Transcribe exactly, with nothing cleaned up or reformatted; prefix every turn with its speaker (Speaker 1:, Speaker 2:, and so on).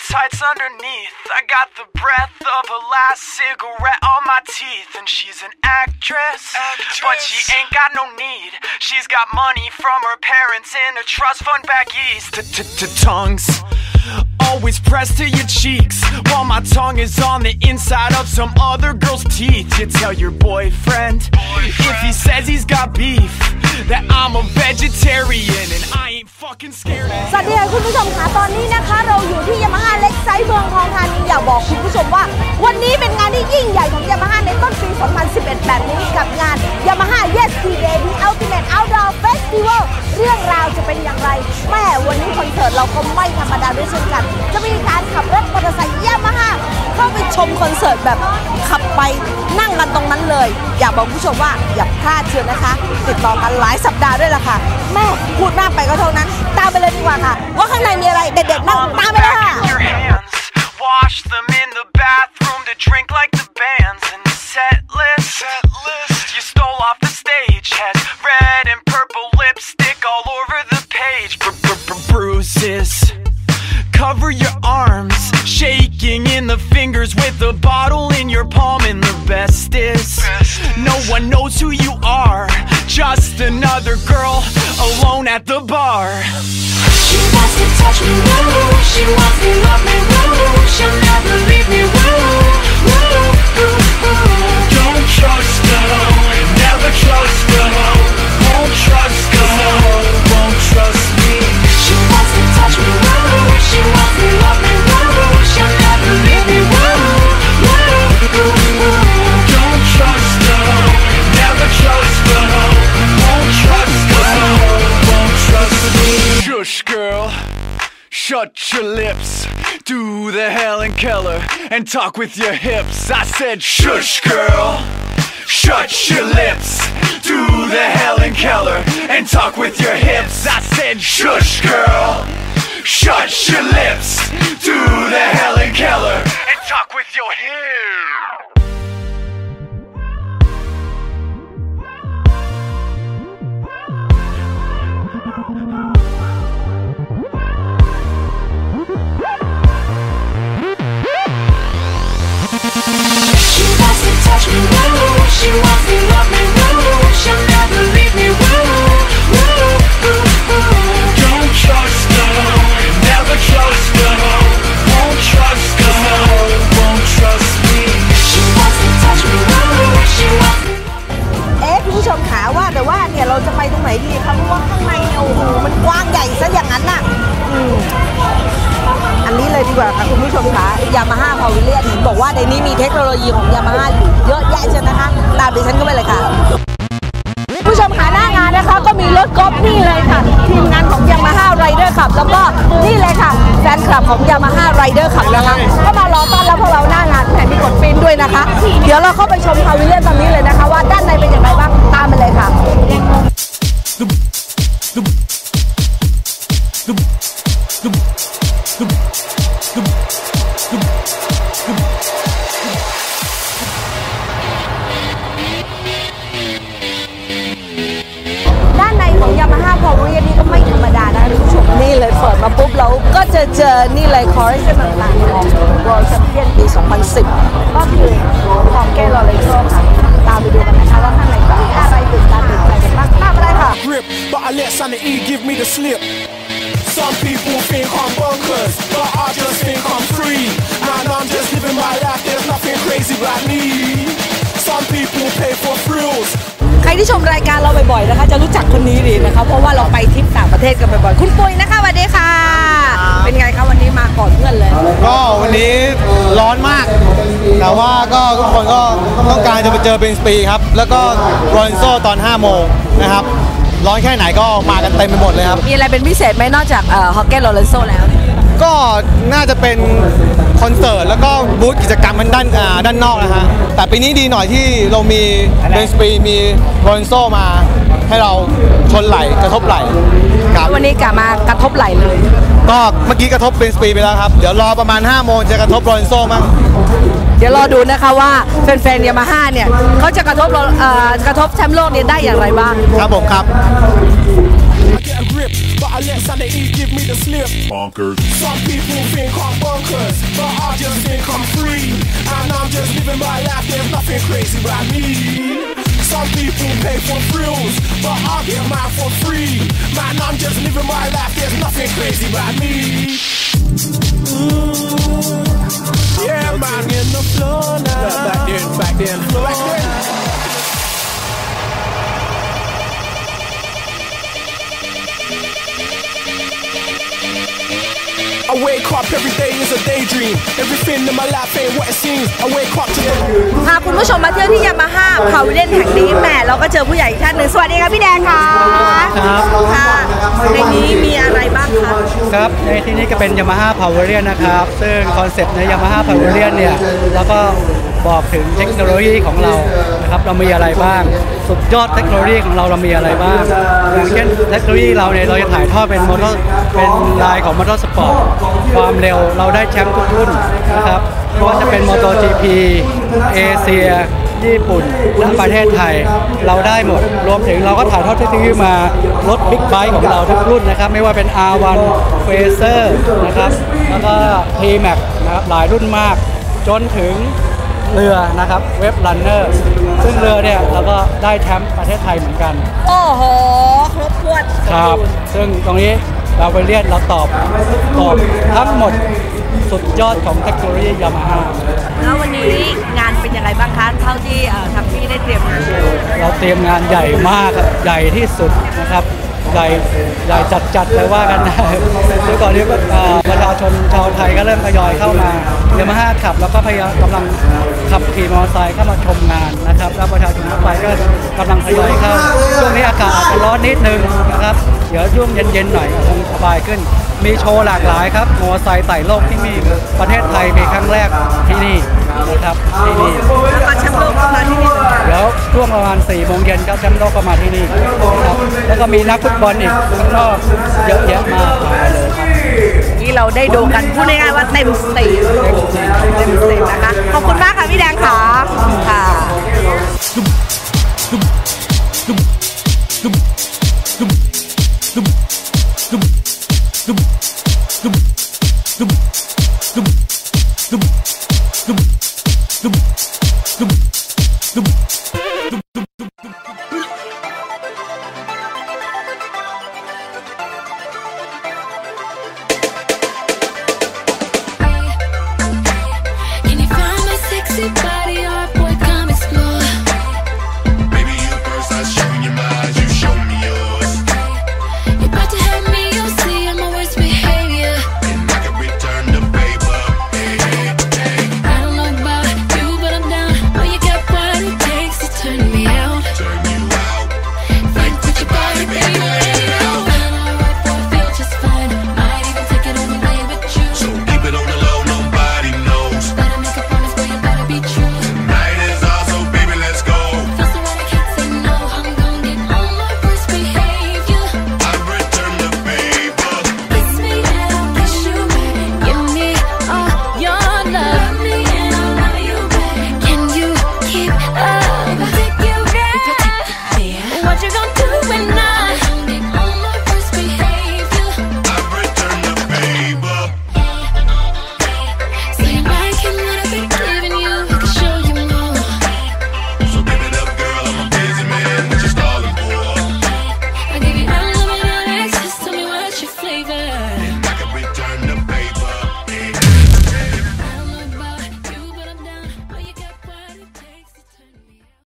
Speaker 1: tights underneath. I got the breath of her last cigarette on my teeth. And she's an actress, actress, but she ain't got no need. She's got money from her parents in a trust fund back east. Tongues always pressed to your cheeks, while my tongue is on the inside of some other girl's teeth. You tell your boyfriend, boyfriend if he says he's got beef that I'm a vegetarian and I ain't fucking scared.
Speaker 2: สวัสดีค่ะคุณผู้ชมค่ะตอนนี้นะคะเราอยู่ที่ Yamaha Lakeside เมืองทองธานีอยากบอกคุณผู้ชมว่าวันนี้เป็นงานที่ยิ่งใหญ่ของ Yamaha ในต้นปี สองพันสิบเอ็ด แบบนี้กับงาน Yamaha Yesterday The Ultimate Outdoor Festival เรื่องราวจะเป็นอย่างไรแม่วันนี้คอนเสิร์ตเราก็ไม่ธรรมดาด้วยเช่นกันจะมีการขับรถมอเตอร์ไซค์ Yamaha เข้าไปชมคอนเสิร์ตแบบขับไปนั่งกันตรงนั้นเลยอยากบอกคุณผู้ชมว่าอย่าพลาดเชียวนะคะติดต่อกันหลายสัปดาห์ด้วยล่ะค่ะแม่พูดมากไปก็เท่านั้นตามไปเลยดีกว่าค่ะว่าข้างในมีอะไรเด็ดๆนั่งตามไปเลยค่ะ
Speaker 1: Wash them in the bathroom to drink like the bands and the set list, set list you stole off the stage has red and purple lipstick all over the page. Bruises cover your arms, shaking in the fingers with the bottle in your palm. And the best is no one knows who you are, just another girl alone at the bar.
Speaker 3: She wants to touch me, woo. She wants to love me, woo. She'll never leave me, woo. Woo, woo, woo. Don't trust her, never trust her. Won't trust her, won't trust me. She wants to touch me, woo. She wants to love me, woo. She'll never leave me, woo. Woo, woo, woo. Don't trust her, never trust her. Won't trust her, won't trust me.
Speaker 1: Shush, girl, shut your lips. Do the Helen Keller and talk with your hips. I said, shush, girl, shut your lips. Do the Helen Keller and talk with your hips. I said, shush, girl, shut your lips. Do the Helen Keller and talk with your hips.
Speaker 3: She wants to touch me, woo. She wants to love me, woo. She'll never leave me, woo. Woo, woo, woo.
Speaker 1: Don't trust her, never trust her. Won't trust her, won't trust me.
Speaker 3: She wants to touch me, woo. She wants to.
Speaker 2: เอ๊ะคุณผู้ชมขาว่าแต่ว่าเนี่ยเราจะไปตรงไหนดีคะเพราะว่าข้างในเนี่ยโอ้โหมันกว้างใหญ่ซะอย่างนั้นน่ะอืมอันนี้เลยดีกว่าค่ะคุณผู้ชมคะ Yamaha Pavilion เห็นบอกว่าในนี้มีเทคโนโลยีของ Yamaha อยู่เยอะแยะใช่ไหมคะตามดิฉันเข้าไปเลยค่ะผู้ชมขาหน้างานนะคะก็มีรถกอล์ฟนี่เลยค่ะทีมงานของ Yamaha Rider Club แล้วก็นี่เลยค่ะแฟนคลับของ Yamaha Rider Club นะคะก็มารอต้อนรับพวกเราหน้างานแถมมีกดฟินด้วยนะคะเดี๋ยวเราเข้าไปชม Pavilion ตรงนี้เลยนะคะว่าด้านในเป็นอย่างไรบ้างตามไปเลยค่ะYamaha Pavilion นี่ก็ไม่ธรรมดานะคุณผู้ชมนี่เลยเปิดมาปุ๊บเราก็จะเจอนี่เลยคอร์สต่างๆของ World Champion ปี สองพันสิบ ก็คือของเกลอเลโซค่ะตามไปดูกันนะคะว่าข้างในมีอะไรตื่นตาตื่นใจกันบ้างตามไปเลยค่ะ
Speaker 4: But I let Santa E give me the slip. Some people think I'm bonkers, but I just think I'm free. Man, I'm just living my life. There's nothing crazy about me. Some people pay for thrills.
Speaker 2: ใครที่ชมรายการเราบ่อยๆนะคะจะรู้จักคนนี้ดีนะคะเพราะว่าเราไปทริปต่างประเทศกันบ่อยๆคุณปุ้ยนะคะสวัสดีค่ะเป็นไงคะวันนี้มาก่อนเพื่อนเลย
Speaker 5: ก็วันนี้ร้อนมากแต่ว่าก็ทุกคนก็ต้องการจะไปเจอเป็นสปีครับแล้วก็โรนโซตอนห้าโมงนะครับร้อนแค่ไหนก็มากันเต็มไปหมดเลยครับ
Speaker 2: มีอะไรเป็นพิเศษไหมนอกจากฮอกเก้โรเลนโซแล้ว
Speaker 5: ก็น่าจะเป็นคอนเสิร์ตแล้วก็บูธกิจกรรมมันด้านด้านนอกนะฮะแต่ปีนี้ดีหน่อยที่เรามีเบนสปีมีโรนโซมาให้เราชนไหลกระทบไหลครับ
Speaker 2: วันนี้กลับมากระทบไหลเลย
Speaker 5: ก็เมื่อกี้กระทบเบนสปีไปแล้วครับเดี๋ยวรอประมาณห้าโมงจะกระทบโรนโซมั้ง
Speaker 2: เดี๋ยวรอดูนะคะว่าแฟนๆ Yamaha เนี่ยเขาจะกระทบกระทบแชมป์โลกเนี่ยได้อย่างไรบ้าง
Speaker 5: ครับผมครับ
Speaker 4: drip, but I let sanity give me the slip. Bonkers. Some people think I'm bonkers, but I just think I'm free. And I'm just living my life, there's nothing crazy about me. Some people pay for thrills, but I get mine for free. Man, I'm just living my life, there's nothing crazy about me. Ooh, yeah, man, in the floor now. Back then, back then, back then. I wake up every day is a daydream. Everything in my life ain't what it seems. I wake up to the
Speaker 2: พาคุณผู้ชมมาเที่ยวที่ยามาฮ่าพาวเวอร์เลียนแห่งนี้แหมเราก็เจอผู้ใหญ่อีกท่านหนึ่งสวัสดีครับพี่แดงค่ะครับค่ะในนี้มีอะไรบ้างคะ
Speaker 6: ครับในที่นี้ก็เป็น Yamaha Pavilion นะครับซึ่งคอนเซ็ปต์ใน Yamaha Pavilion เนี่ยแล้วก็บอกถึงเทคโนโลยีของเรานะครับเรามีอะไรบ้างสุดยอดเทคโนโลยีของเราเรามีอะไรบ้างอย่างเช่นเทคโนโลยีเราเนี่ยเราจะถ่ายทอดเป็นมอเตอร์เป็นลายของมอเตอร์สปอร์ตความเร็วเราได้แชมป์ทุกรุ่นนะครับไม่ว่าจะเป็นมอเตอร์ จี พี เอเชียญี่ปุ่นและประเทศไทยเราได้หมดรวมถึงเราก็ถ่ายทอดเทคโนโลยีมารถบิ๊กไบค์ของเราทุกรุ่นนะครับไม่ว่าเป็น อาร์ วัน Facer นะครับแล้วก็ ที แม็กซ์ นะครับหลายรุ่นมากจนถึงเรือนะครับเว็บรันเนอร์ซึ่งเรือเนี่ยเราก็ได้แชมป์ประเทศไทยเหมือนกัน
Speaker 2: โอ้โหครบถ้วน
Speaker 6: ครับซึ่งตรงนี้เราไปเรียนเราตอบตอบทั้งหมดสุดยอดของเทคโนโลยียามาฮ่า
Speaker 2: แล้ววันนี้งานเป็นยังไงบ้างคะเท่าที่ทางพี่ได้เตรียมงาน
Speaker 6: เราเตรียมงานใหญ่มากครับใหญ่ที่สุดนะครับใหญ่ใหญ่จัดๆเลยว่ากันนะคือตอนนี้ประชาชนชาวไทยก็เริ่มทยอยเข้ามายามาฮ่าขับแล้วก็พยายามกำลังขับขี่มอเตอร์ไซค์เข้ามาชมงานนะครับแล้วประชาชนทั่วไปก็กำลังทยอยเข้าช่วงนี้อากาศอาจจะร้อนนิดนึงนะครับเดี๋ยวช่วงเย็นๆหน่อยคงสบายขึ้นมีโชว์หลากหลายครับมอเตอร์ไซค์ไต่โลกที่มีประเทศไทยมีครั้งแรกที่นี่นะครับที่นี่
Speaker 2: แล้วก็แชมป์โลกก็มาที่นี่
Speaker 6: เดี๋ยวช่วงประมาณสี่โมงเย็นครับแชมป์โลกก็มาที่นี่นะครับแล้วก็มีนักฟุตบอลอีกข้างนอกเยอะแยะมากมายเลยครับ
Speaker 2: นี่เราได้ดูกันพูดง่ายๆว่าเต็มสเตจเต็มสเตจนะคะขอบคุณมากค่ะพี่แดงค่ะค่ะ